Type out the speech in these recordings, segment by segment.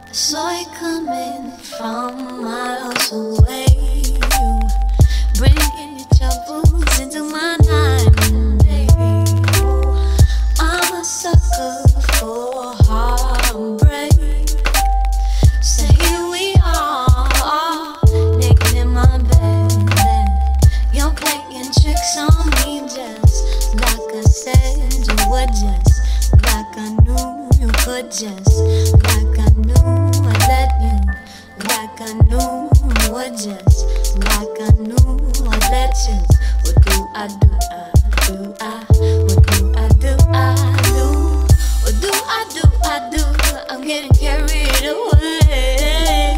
I saw it coming from miles away. You bringing your troubles into my night and day. I'm a sucker for heartbreak. So here we are, naked in my bed. You're playing tricks on me just like I said you would, just like I knew you could, just like I knew I'd let you, like I knew you would, just like I knew I'd let you. What do I do? What do I do? What do I do? I'm getting carried away.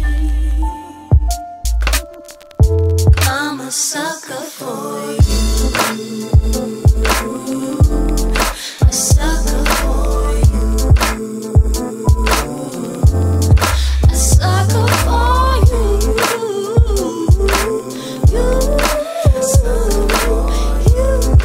I'm a sucker for you. A sucker for you. A sucker for you. A sucker for you.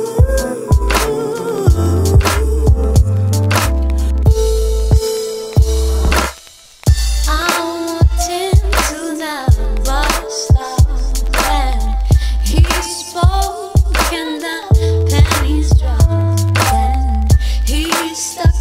I walked into the bus stop and he spoke and the pennies dropped and he stuck